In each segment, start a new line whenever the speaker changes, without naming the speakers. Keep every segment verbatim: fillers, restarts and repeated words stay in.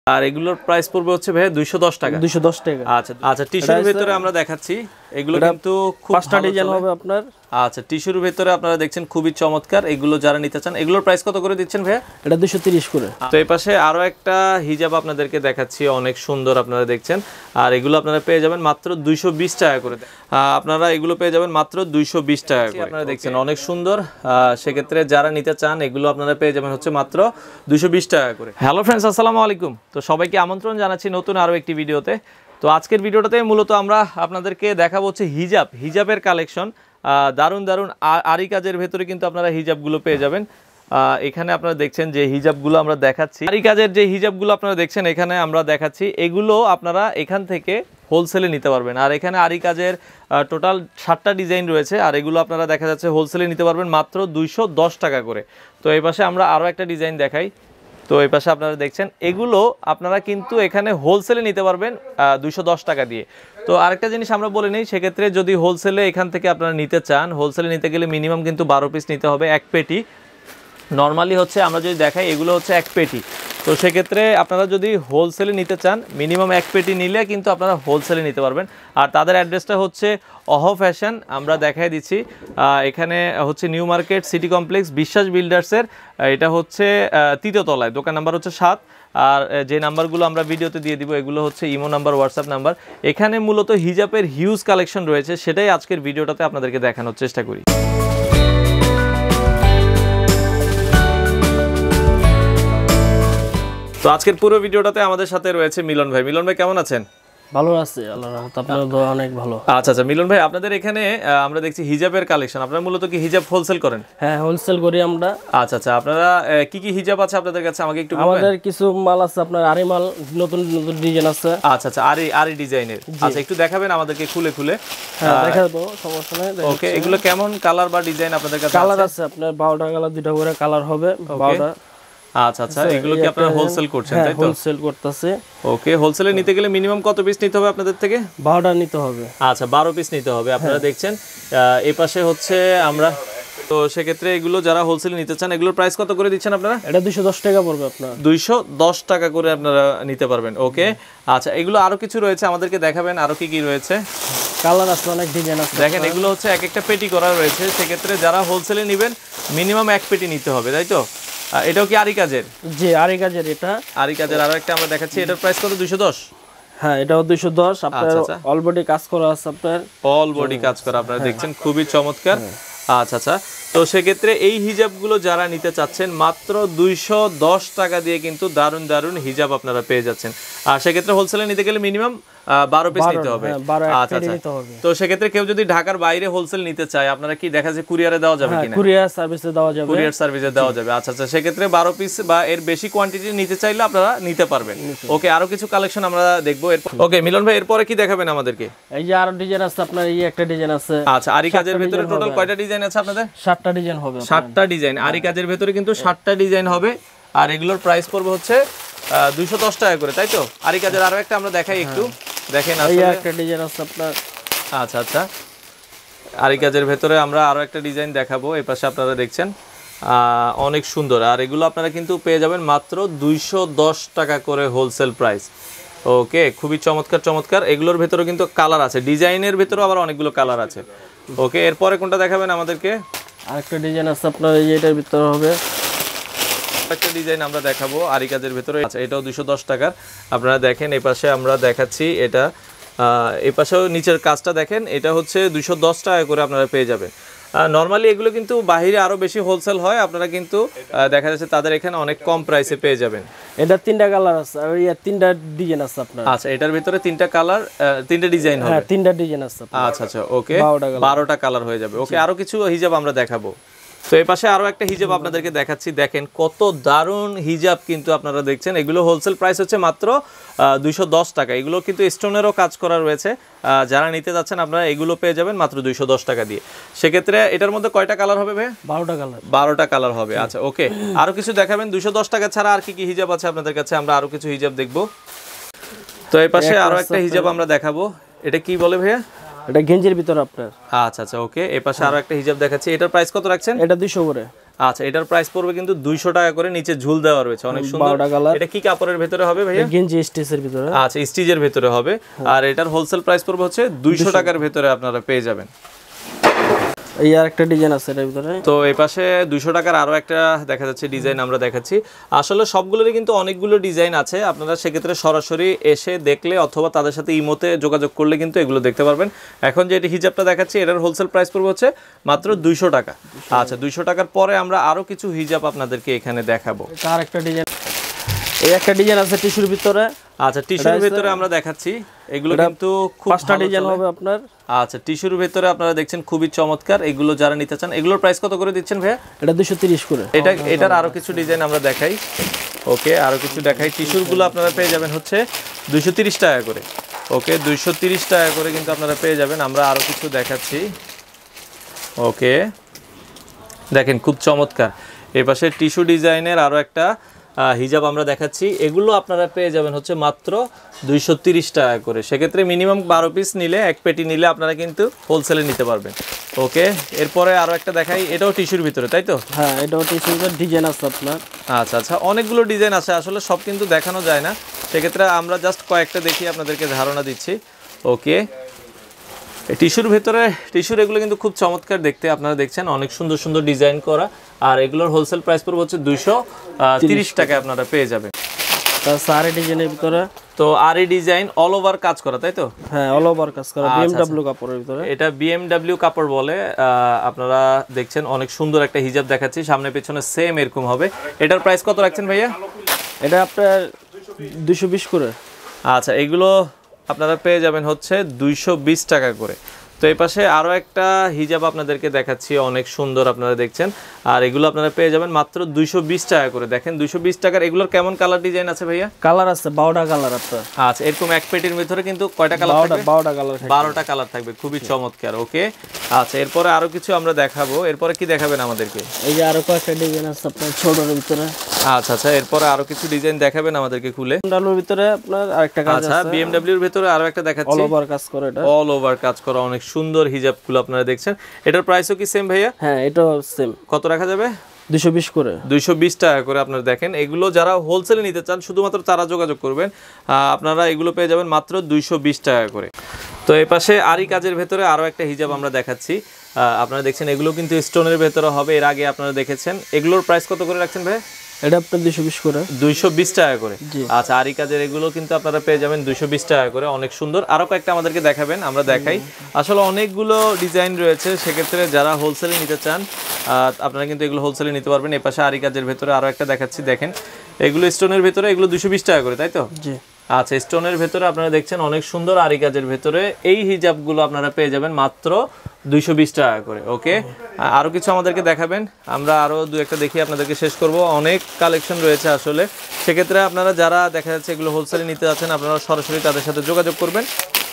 আর এগুলোর প্রাইস পড়বে হচ্ছে ভাই দুইশো দশ টাকা।
দুইশো দশ টাকা।
আচ্ছা আচ্ছা, টিস্যুর ভিতরে আমরা দেখাচ্ছি, এগুলো কিন্তু খুব
পাঁচটা ডিজাইন হবে আপনার।
আচ্ছা, টিস্যুর ভিতরে আপনারা দেখছেন খুবই চমৎকার, এগুলো যারা নিতে চান এগুলোর প্রাইস কত করে দিচ্ছেন ভাই?
এটা দুইশো তিরিশ করে।
তো এই পাশে আরো একটা হিজাব আপনাদেরকে দেখাচ্ছি, অনেক সুন্দর আপনারা দেখছেন, আর এগুলো আপনারা পেয়ে যাবেন মাত্র দুইশো বিশ টাকা করে। আপনারা এগুলো পেয়ে যাবেন মাত্র দুইশো বিশ টাকা করে। আপনারা দেখছেন অনেক সুন্দর, সেক্ষেত্রে যারা নিতে চান এগুলো আপনারা পেয়ে যাবেন হচ্ছে মাত্র দুইশো বিশ টাকা করে। হ্যালো ফ্রেন্ডস, আসসালামু আলাইকুম। তো সবাইকে আমন্ত্রণ জানাচ্ছি নতুন আরো একটি ভিডিওতে। তো আজকের ভিডিওটাতে মূলত আমরা আপনাদেরকে দেখাবো হচ্ছে হিজাব, হিজাবের কালেকশন। দারুণ দারুণ আরি কাজের ভেতরে কিন্তু আপনারা হিজাবগুলো পেয়ে যাবেন। এখানে আপনারা দেখছেন যে হিজাবগুলো আমরা দেখাচ্ছি, আরি কাজের যে হিজাবগুলো আপনারা দেখছেন এখানে আমরা দেখাচ্ছি, এগুলো আপনারা এখান থেকে হোলসেলে নিতে পারবেন। আর এখানে আরি কাজের টোটাল ষাটটা ডিজাইন রয়েছে, আর এগুলো আপনারা দেখা যাচ্ছে হোলসেলে নিতে পারবেন মাত্র দুইশো দশ টাকা করে। তো এই পাশে আমরা আরও একটা ডিজাইন দেখাই। তো এই পাশে আপনারা দেখছেন এগুলো আপনারা কিন্তু এখানে হোলসেলে নিতে পারবেন দুইশো দশ টাকা দিয়ে। তো আরেকটা জিনিস আমরা বলে নিই, সেক্ষেত্রে যদি হোলসেলে এখান থেকে আপনারা নিতে চান, হোলসেলে নিতে গেলে মিনিমাম কিন্তু বারো পিস নিতে হবে, এক পেটি। নর্মালি হচ্ছে আমরা যদি দেখাই এগুলো হচ্ছে এক পেটি। তো সেক্ষেত্রে আপনারা যদি হোলসেলে নিতে চান মিনিমাম এক পেটি নিলে কিন্তু আপনারা হোলসেলে নিতে পারবেন। আর তাদের অ্যাড্রেসটা হচ্ছে অহ ফ্যাশন, আমরা দেখাই দিচ্ছি। এখানে হচ্ছে নিউ মার্কেট সিটি কমপ্লেক্স বিশ্বাস বিল্ডার্সের, এটা হচ্ছে তৃতীয় তলায়, দোকান নাম্বার হচ্ছে সাত। আর যে নাম্বারগুলো আমরা ভিডিওতে দিয়ে দিব এগুলো হচ্ছে ইমো নাম্বার, হোয়াটসঅ্যাপ নাম্বার। এখানে মূলত হিজাবের হিউজ কালেকশন রয়েছে, সেটাই আজকের ভিডিওটাতে আপনাদেরকে দেখানোর চেষ্টা করি। তো আজকের পুরো ভিডিওটাতে আমাদের সাথে রয়েছে মিলন ভাই। মিলন ভাই কেমন আছেন?
ভালো আছে, আল্লাহর রহমতে, আপনার দোয়া অনেক ভালো।
আচ্ছা আচ্ছা, মিলন ভাই আপনাদের এখানে আমরা দেখছি হিজাবের কালেকশন, আপনারা মূলত কি হিজাব হোলসেল করেন?
হ্যাঁ, হোলসেল করি আমরা।
আচ্ছা আচ্ছা, আপনারা কি কি হিজাব আছে আপনাদের কাছে আমাকে একটু বলবেন?
আমাদের কিছু মাল আছে আপনার আরি মাল, নতুন নতুন ডিজাইন আছে।
আচ্ছা আচ্ছা, আরি আরি ডিজাইনের। আচ্ছা, একটু দেখাবেন আমাদেরকে খুলে খুলে?
হ্যাঁ, দেখাবো, সমস্যা নেই।
ওকে, এগুলো কেমন কালার বা ডিজাইন আপনাদের কাছে?
কালার আছে আপনার বারোটা কালার, দুইটা করে কালার হবে, বারোটা।
আচ্ছা আচ্ছা, এগুলো কি আপনারা হোলসেল করছেন তাই তো?
হোলসেল করতেছে।
ওকে, হোলসেলে নিতে গেলে মিনিমাম কত পিস নিতে হবে আপনাদের থেকে?
বারোটা নিতে হবে।
আচ্ছা, বারো পিস নিতে হবে। আপনারা দেখছেন এই পাশে হচ্ছে আমরা, তো সেক্ষেত্রে এগুলো যারা হোলসেলে নিতে চান এগুলোর প্রাইস কত করে দিচ্ছেন আপনারা?
এটা দুইশো দশ টাকা পড়বে আপনার।
দুইশো দশ টাকা করে আপনারা নিতে পারবেন। ওকে, আচ্ছা, এগুলো আরো কিছু রয়েছে, আমাদেরকে দেখাবেন আরো কি কি রয়েছে?
কালার আছে, অনেক ডিজাইন আছে।
দেখেন এগুলো হচ্ছে এক একটা পেটি করা রয়েছে, সেক্ষেত্রে যারা হোলসেলে নেবেন মিনিমাম এক পেটি নিতে হবে, তাই তো? এটাও কি আরি কাজের?
জি, আরি কাজের। এটা
আরি কাজের আরো একটা আমরা দেখাচ্ছি, এটার প্রাইস কত? দুইশো দশ।
হ্যাঁ, এটাও দুইশো দশ। আপনার অল বডি কাজ করা আছে, আপনার
অল বডি কাজ করা আপনারা দেখছেন, খুবই চমৎকার। আচ্ছা আচ্ছা, তো সেক্ষেত্রে এই হিজাবগুলো যারা নিতে চাচ্ছেন মাত্র দুইশো দশ টাকা দিয়ে কিন্তু দারুণ দারুণ হিজাব আপনারা পেয়ে যাচ্ছেন। আর সেক্ষেত্রে হোলসেলে নিতে গেলে মিনিমাম বারো পিস নিতে হবে। আচ্ছা আচ্ছা, তো সেক্ষেত্রে কেউ যদি ঢাকার বাইরে হোলসেল নিতে চায় আপনারা কি দেখা যায় কুরিয়ারে দেওয়া যাবে কিনা?
কুরিয়ার সার্ভিসে দেওয়া যাবে।
কুরিয়ার সার্ভিসে দেওয়া যাবে। আচ্ছা আচ্ছা, সেক্ষেত্রে বারো পিস বা এর বেশি কোয়ান্টিটি নিতে চাইলে আপনারা নিতে পারবেন। ওকে, আরো কিছু কালেকশন আমরা দেখবো। ওকে মিলন ভাই, এরপরে কি দেখাবেন আমাদেরকে?
এই যে আরো ডিজাইন আছে আপনার, এই একটা ডিজাইন আছে।
আচ্ছা, আরি কাজের ভিতরে টোটাল কয়টা ডিজাইন আছে আপনাদের?
ষাটটা ডিজাইন হবে।
ষাটটা ডিজাইন আরি কাজের ভিতরে কিন্তু ষাটটা ডিজাইন হবে, আর এগুলোর প্রাইস পড়বে হচ্ছে দুইশো দশ টাকা করে, তাই তো? আরি কাজের আরো একটা আমরা দেখাই, একটু দেখেন।
এই একটা ডিজাইন আছে আপনার।
আচ্ছা আচ্ছা, আরি কাজের ভেতরে আমরা আরো একটা ডিজাইন দেখাবো, এই পাশে আপনারা দেখছেন অনেক সুন্দর। আর এগুলো আপনারা কিন্তু পেয়ে যাবেন মাত্র দুইশো দশ টাকা করে হোলসেল প্রাইস। ওকে, খুবই চমৎকার চমৎকার। এগুলোর ভেতরে কিন্তু কালার আছে, ডিজাইনের ভেতরেও আবার অনেকগুলো কালার আছে। ওকে, এরপরে কোনটা দেখাবেন আমাদেরকে?
আরেকটা ডিজাইন আছে আপনার, এই এটার ভিতরে হবে
একটা ডিজাইন আমরা দেখাবো আরি কাজের ভিতরে। আচ্ছা, এটাও দুইশো দশ টাকার। আপনারা দেখেন এই পাশে আমরা দেখাচ্ছি, এটা এই পাশেও নিচের কাজটা দেখেন, এটা হচ্ছে দুইশো দশ টাকা করে আপনারা পেয়ে যাবেন। নর্মালি এগুলো কিন্তু বাইরে আরো বেশি হোলসেল হয়, আপনারা কিন্তু দেখা যাচ্ছে তাদের এখানে অনেক কম প্রাইসে পেয়ে যাবেন।
এটা তিনটা কালার আছে, আর এই তিনটা ডিজাইন আছে আপনার।
আচ্ছা, এটার ভিতরে তিনটা কালার, তিনটা ডিজাইন হবে।
হ্যাঁ, তিনটা ডিজাইন আছে।
আচ্ছা আচ্ছা, ওকে, বারোটা কালার হয়ে যাবে। ওকে, আরো কিছু হিজাব আমরা দেখাবো। তো এই পাশে আরো একটা হিজাব আপনাদেরকে দেখাচ্ছি, দেখেন কত দারুণ হিজাব কিন্তু আপনারা দেখছেন। এগুলো হোলসেল প্রাইস হচ্ছে মাত্র দুইশো দশ টাকা। এগুলো কিন্তু স্টোনেরও কাজ করা রয়েছে, যারা নিতে যাচ্ছেন আপনারা এগুলো পেয়ে যাবেন মাত্র দুইশো দশ টাকা দিয়ে। সেক্ষেত্রে এটার মধ্যে কয়টা কালার হবে ভাই?
বারোটা কালার।
বারোটা কালার হবে। আচ্ছা, ওকে, আরো কিছু দেখাবেন দুইশো দশ টাকা ছাড়া আর কি কি হিজাব আছে আপনাদের কাছে? আমরা আরো কিছু হিজাব দেখবো। তো এই পাশে আরো একটা হিজাব আমরা দেখাবো, এটা কি বলে ভাইয়া?
এটা গেঞ্জির ভিতর আপনার।
আচ্ছা আচ্ছা, ওকে, এই পাশে আরো একটা হিজাব দেখাচ্ছি, এটার প্রাইস কত রাখছেন?
এটা দুইশো করে।
আচ্ছা, এটার প্রাইস পড়বে কিন্তু দুইশো টাকা করে, নিচে ঝুল দেওয়া রয়েছে, অনেক সুন্দর। এটা কি কাপড়ের ভিতরে হবে ভাইয়া?
গেঞ্জি স্টিচের ভিতরে।
আচ্ছা, স্টিচের ভিতরে হবে। আর এটার হোলসেল প্রাইস পড়বে হচ্ছে দুইশো টাকার ভিতরে আপনারা পেয়ে যাবেন।
এই আর একটা ডিজাইন আছে এর ভিতরে।
তো এই পাশে দুইশো টাকার আরো একটা দেখা যাচ্ছে ডিজাইন আমরা দেখাচ্ছি। আসলে সবগুলোরই কিন্তু অনেকগুলো ডিজাইন আছে, আপনারা সেক্ষেত্রে সরাসরি এসে দেখলে অথবা তাদের সাথে ইমোতে যোগাযোগ করলে কিন্তু এগুলো দেখতে পারবেন। এখন যে হিজাবটা দেখাচ্ছি এটার হোলসেল প্রাইস পড়বে হচ্ছে মাত্র দুইশো টাকা। আচ্ছা, দুইশো টাকার পরে আমরা আরো কিছু হিজাব আপনাদেরকে এখানে দেখাবো।
আর একটা ডিজাইন, এই একটা ডিজাইন আছে টিস্যুর ভিতরে।
আচ্ছা, টিস্যুর ভিতরে আমরা দেখাচ্ছি, এগুলো কিন্তু খুব
পাঁচটা ডিজাইন হবে আপনার।
আচ্ছা, টিস্যুর ভিতরে আপনারা দেখছেন খুবই চমৎকার, এগুলো যারা নিতে চান। এগুলোর প্রাইস কত করে দিচ্ছেন ভাইয়া?
এটা দুইশো তিরিশ করে।
এটা এটার আরো কিছু ডিজাইন আমরা দেখাই। ওকে, আরো কিছু দেখাই। টিস্যুর গুলো আপনারা পেয়ে যাবেন হচ্ছে দুইশো তিরিশ টাকা করে। ওকে, দুইশো তিরিশ টাকা করে কিন্তু আপনারা পেয়ে যাবেন। আমরা আরো কিছু দেখাচ্ছি। ওকে, দেখেন খুব চমৎকার। এই পাশে টিস্যু ডিজাইনের আরো একটা হিজাব আমরা দেখাচ্ছি, এগুলো আপনারা পেয়ে যাবেন হচ্ছে মাত্র দুইশো তিরিশ টাকা করে। সেক্ষেত্রে মিনিমাম বারো পিস নিলে, এক পেটি নিলে আপনারা কিন্তু হোলসেলে নিতে পারবেন। ওকে, এরপরে আরো একটা দেখাই, এটাও টিস্যুর ভিতরে, তাই তো?
হ্যাঁ, এটাও টিস্যুর ভিতরে ডিজাইন আছে আপনার।
আচ্ছা আচ্ছা, অনেকগুলো ডিজাইন আছে, আসলে সব কিন্তু দেখানো যায় না, সেক্ষেত্রে আমরা জাস্ট কয়েকটা দেখি আপনাদেরকে ধারণা দিচ্ছি। ওকে, টিস্যুর ভেতরে টিস্যুর এগুলো কিন্তু খুব চমৎকার দেখতে, আপনারা দেখছেন অনেক সুন্দর সুন্দর ডিজাইন করা। আর এগুলোর হোলসেল প্রাইস পড়বে হচ্ছে দুইশো তিরিশ টাকায় আপনারা পেয়ে যাবেন।
সারি ডিজাইনের ভিতরে।
তো আর এই ডিজাইন অল ওভার কাজ করা, তাই তো?
হ্যাঁ, অল ওভার কাজ করা, বিএমডব্লিউ কাপড়ের ভিতরে।
এটা বিএমডব্লিউ কাপড় বলে। আপনারা দেখছেন অনেক সুন্দর একটা হিজাব দেখাচ্ছি, সামনে পেছনে সেম এরকম হবে। এটার প্রাইস কত রাখছেন ভাইয়া?
এটা আপনার দুইশো বিশ করে।
আচ্ছা, এগুলো আপনারা পেয়ে যাবেন হচ্ছে দুইশো বিশ টাকা করে। তো এই পাশে আরো একটা হিজাব আপনাদেরকে দেখাচ্ছি, অনেক সুন্দর, আপনারা দেখছেন। আর এগুলো আপনারা পেয়ে যাবেন মাত্র দুইশো বিশ টাকা করে। দেখেন দুইশো বিশ টাকার। এগুলোর কেমন কালার ডিজাইন আছে ভাইয়া?
কালার আছে বারোটা কালার আছে।
আচ্ছা, এরকম এক পেটির ভিতরে কিন্তু কয়টা কালার থাকবে?
বারোটা কালার থাকবে।
বারোটা কালার থাকবে, খুবই চমৎকার। ওকে, আচ্ছা, এরপরে আরো কিছু আমরা দেখাবো। এরপরে কি দেখাবেন আমাদেরকে?
এই যে আরো কয়েকটা ডিজাইন আছে আপনার ছোটর ভিতরে।
আচ্ছা আচ্ছা, এরপরে আরো কিছু ডিজাইন দেখাবেন আমাদেরকে খুলে।
বিএমডব্লিউর ভিতরে আপনার আরেকটা কাজ আছে।
আচ্ছা, বিএমডব্লিউর ভিতরে আরো একটা দেখাচ্ছি,
অল ওভার কাজ করা। এটা
অল ওভার কাজ করা অনেক সুন্দর হিজাবগুলো আপনারা দেখছেন। এটার প্রাইসও কি সেম ভাইয়া?
হ্যাঁ, এটাও সেম।
কত রাখা যাবে?
দুইশো বিশ করে।
দুইশো বিশ টাকা করে। আপনারা দেখেন, এগুলো যারা হোলসেলে নিতে চান শুধুমাত্র তারা যোগাযোগ করবেন, আপনারা এগুলো পেয়ে যাবেন মাত্র দুইশো বিশ টাকা করে। তো এই পাশে আরি কাজের ভেতরে আরো একটা হিজাব আমরা দেখাচ্ছি, আপনারা দেখছেন এগুলো কিন্তু স্টোনের ভেতরে হবে, এর আগে আপনারা দেখেছেন। এগুলোর প্রাইস কত করে রাখছেন ভাই?
এটা আপনার দুইশো বিশ করে।
দুইশো বিশ টাকা করে। আচ্ছা, আরি কাজের এগুলো কিন্তু আপনারা পেয়ে যাবেন দুইশো বিশ টাকা করে, অনেক সুন্দর। আরো কয়েকটা আমাদেরকে দেখাবেন, আমরা দেখাই। আসলে অনেকগুলো ডিজাইন রয়েছে, সেক্ষেত্রে যারা হোলসেলে নিতে চান আপনারা কিন্তু এগুলো হোলসেলে নিতে পারবেন। এই পাশে আরি কাজের ভেতরে আরো একটা দেখাচ্ছি, দেখেন এগুলো স্টোনের ভেতরে, এগুলো দুইশো বিশ টাকা করে, তাই তো?
জি।
আচ্ছা, স্টোনের ভেতরে আপনারা দেখছেন অনেক সুন্দর আরি কাজের ভেতরে এই হিজাবগুলো আপনারা পেয়ে যাবেন মাত্র দুইশো বিশ টাকা করে। ওকে, আরো কিছু আমাদেরকে দেখাবেন, আমরা আরো দু একটা দেখি আপনাদেরকে শেষ করব। অনেক কালেকশন রয়েছে আসলে, সেক্ষেত্রে আপনারা যারা দেখা যাচ্ছে এগুলো হোলসেলে নিতে যাচ্ছেন আপনারা সরাসরি তাদের সাথে যোগাযোগ করবেন।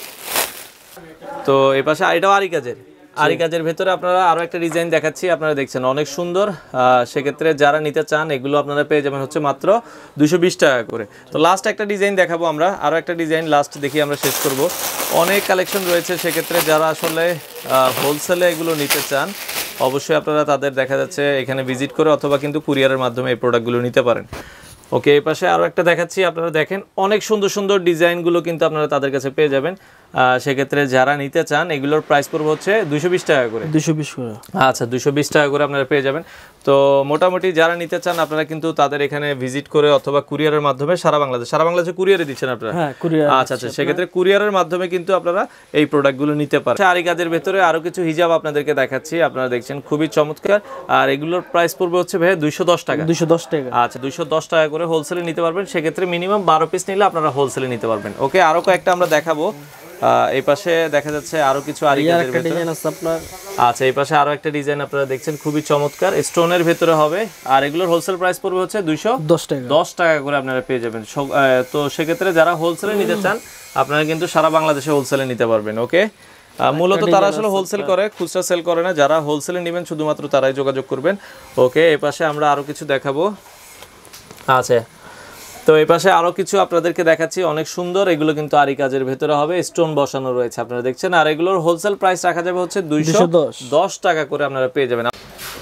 তো এই পাশে এটাও আরি কাজের, আরি কাজের ভেতরে আপনারা আরো একটা ডিজাইন দেখাচ্ছি, আপনারা দেখছেন অনেক সুন্দর। সেক্ষেত্রে যারা নিতে চান এগুলো আপনারা পেয়ে যাবেন হচ্ছে মাত্র দুইশো বিশ টাকা করে। তো লাস্ট একটা ডিজাইন দেখাবো আমরা, আরো একটা ডিজাইন লাস্ট দেখি আমরা শেষ করব। অনেক কালেকশন রয়েছে, সেক্ষেত্রে যারা আসলে হোলসেলে এগুলো নিতে চান অবশ্যই আপনারা তাদের দেখা যাচ্ছে এখানে ভিজিট করে অথবা কিন্তু কুরিয়ারের মাধ্যমে এই প্রোডাক্টগুলো নিতে পারেন। ওকে, এই পাশে আরো একটা দেখাচ্ছি, আপনারা দেখেন অনেক সুন্দর সুন্দর ডিজাইনগুলো কিন্তু আপনারা তাদের কাছে পেয়ে যাবেন। সেক্ষেত্রে যারা নিতে চান এগুলোর প্রাইস পড়বে হচ্ছে দুইশো বিশ টাকা করে।
দুইশো বিশ করে।
আচ্ছা, দুইশো বিশ টাকা করে আপনারা পেয়ে যাবেন। তো মোটামুটি যারা নিতে চান আপনারা কিন্তু তাদের এখানে ভিজিট করে অথবা কুরিয়ারের মাধ্যমে সারা বাংলাদেশ সারা বাংলাদেশে কুরিয়ারে দিচ্ছেন আপনারা?
হ্যাঁ, কুরিয়ার।
আচ্ছা আচ্ছা, সেক্ষেত্রে কুরিয়ারের মাধ্যমে কিন্তু আপনারা এই প্রোডাক্টগুলো নিতে পারেন। আরি কাজের ভেতরে আরো কিছু হিজাব আপনাদেরকে দেখাচ্ছি, আপনারা দেখছেন খুবই চমৎকার। আর এগুলোর প্রাইস পড়বে হচ্ছে ভাই দুইশো দশ টাকা।
দুইশো দশ টাকা।
আচ্ছা, দুইশো দশ টাকা করে হোলসেলে নিতে পারবেন, সেক্ষেত্রে মিনিমাম বারো পিস নিলে আপনারা হোলসেলে নিতে পারবেন। ওকে, আরো কয়েকটা আমরা দেখাবো। এই পাশে দেখা যাচ্ছে আরো কিছু আরি কাজের ভেতরে
ডিজাইন আছে আপনার।
আচ্ছা, এই পাশে আরো একটা ডিজাইন আপনারা দেখছেন খুবই চমৎকার, স্টোনের ভেতরে হবে। আর এগুলোর হোলসেল প্রাইস পড়বে হচ্ছে দুইশো
দশ টাকা।
দশ টাকা করে আপনারা পেয়ে যাবেন। তো সেক্ষেত্রে যারা হোলসেলে নিতে চান আপনারা কিন্তু সারা বাংলাদেশে হোলসেলে নিতে পারবেন। ওকে, মূলত তারা আসলে হোলসেল করে, খুচরা সেল করে না। যারা হোলসেলে নেবেন শুধুমাত্র তারাই যোগাযোগ করবেন। ওকে, এই পাশে আমরা আরো কিছু দেখাবো। আচ্ছা, তো এই পাশে আরো কিছু আপনাদেরকে দেখাচ্ছি, অনেক সুন্দর। এগুলো কিন্তু আরি কাজের ভেতরে হবে, স্টোন বসানো রয়েছে, আপনারা দেখছেন। আর এগুলোর হোলসেল প্রাইস রাখা যাবে হচ্ছে দুইশো দশ টাকা করে আপনারা পেয়ে যাবেন।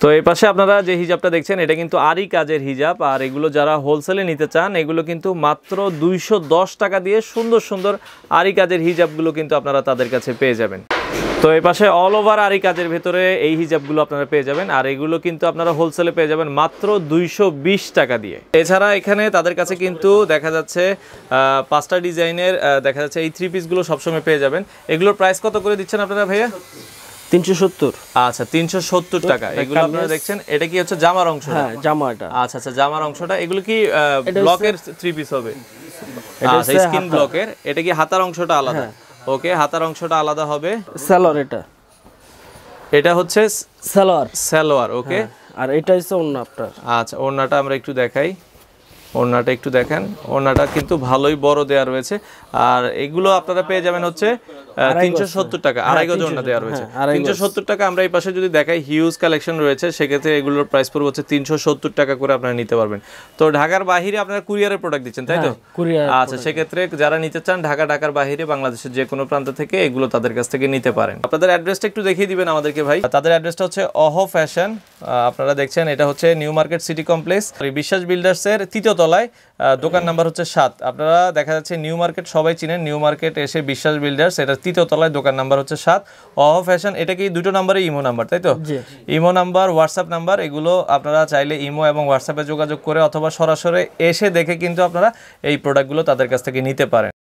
তো এই পাশে আপনারা যে হিজাবটা দেখছেন এটা কিন্তু আরি কাজের হিজাব, আর এগুলো যারা হোলসেলে নিতে চান এগুলো কিন্তু মাত্র দুইশো দশ টাকা দিয়ে সুন্দর সুন্দর আরি কাজের হিজাবগুলো কিন্তু আপনারা তাদের কাছে পেয়ে যাবেন। তো এই পাশে অল ওভার আরি কাজের ভেতরে এই হিজাবগুলো আপনারা পেয়ে যাবেন, আর এগুলো কিন্তু আপনারা হোলসেলে পেয়ে যাবেন মাত্র দুইশো বিশ টাকা দিয়ে। এছাড়া এখানে তাদের কাছে কিন্তু দেখা যাচ্ছে পাঁচটা ডিজাইনের দেখা যাচ্ছে এই থ্রি পিসগুলো সবসময় পেয়ে যাবেন। এগুলোর প্রাইস কত করে দিচ্ছেন আপনারা ভাইয়া?
তিনশো সত্তর।
আচ্ছা, তিনশো সত্তর টাকা। এগুলো আপনারা দেখছেন এটা কি হচ্ছে জামার অংশ?
হ্যাঁ, জামাটা।
আচ্ছা আচ্ছা, জামার অংশটা। এগুলো কি ব্লকের থ্রি পিস হবে? আচ্ছা, স্কিন ব্লকের। এটা কি হাতার অংশটা আলাদা? ওকে, হাতার অংশটা আলাদা হবে।
সালোয়ার এটা
এটা হচ্ছে
সালোয়ার
সালোয়ার। ওকে,
আর এটা হচ্ছে ওড়না আপনার।
আচ্ছা, ওড়নাটা আমরা একটু দেখাই। ওড়নাটা একটু দেখেন, ওড়নাটা কিন্তু ভালোই বড় দেওয়া রয়েছে। আর এগুলো আপনারা পেয়ে যাবেন হচ্ছে তিনশো সত্তর টাকা, আড়াই গজ ওড়না দেওয়া রয়েছে। তিনশো সত্তর টাকা। আমরা এই পাশে যদি দেখাই হিউজ কালেকশন রয়েছে, সেক্ষেত্রে এগুলোর প্রাইস পড়বে হচ্ছে তিনশো সত্তর টাকা করে আপনারা নিতে পারবেন। তো ঢাকার বাহিরে আপনারা কুরিয়ারের প্রোডাক্ট দিচ্ছেন, তাই তো? আচ্ছা, সেক্ষেত্রে যারা নিতে চান ঢাকা, ঢাকার বাহিরে, বাংলাদেশের যে কোনো প্রান্ত থেকে এগুলো তাদের কাছ থেকে নিতে পারেন। আপনাদের অ্যাড্রেসটা একটু দেখিয়ে দিবেন আমাদেরকে ভাই। তাদের অ্যাড্রেসটা হচ্ছে অহ ফ্যাশন। আপনারা দেখছেন এটা হচ্ছে নিউ মার্কেট সিটি কমপ্লেক্স, বিশ্বাস বিল্ডার্সের তৃতীয় তলায়, দোকান নাম্বার হচ্ছে সাত। আপনারা দেখা যাচ্ছে নিউ মার্কেট সবাই চিনেন, নিউ মার্কেট এসে বিশ্বাস বিল্ডার্স, এটা তৃতীয় তলায়, দোকান নাম্বার হচ্ছে সাত। অহ ফ্যাশন। এটা কি দুটো নাম্বারে ইমো নাম্বার, তাই তো? ইমো নাম্বার, হোয়াটসঅ্যাপ নাম্বার, এগুলো আপনারা চাইলে ইমো এবং হোয়াটসঅ্যাপে যোগাযোগ করে অথবা সরাসরি এসে দেখে কিন্তু আপনারা এই প্রোডাক্টগুলো তাদের কাছ থেকে নিতে পারেন।